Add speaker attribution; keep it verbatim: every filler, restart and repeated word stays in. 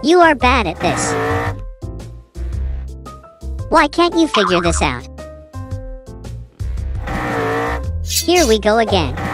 Speaker 1: You are bad at this. Why can't you figure this out? Here we go again.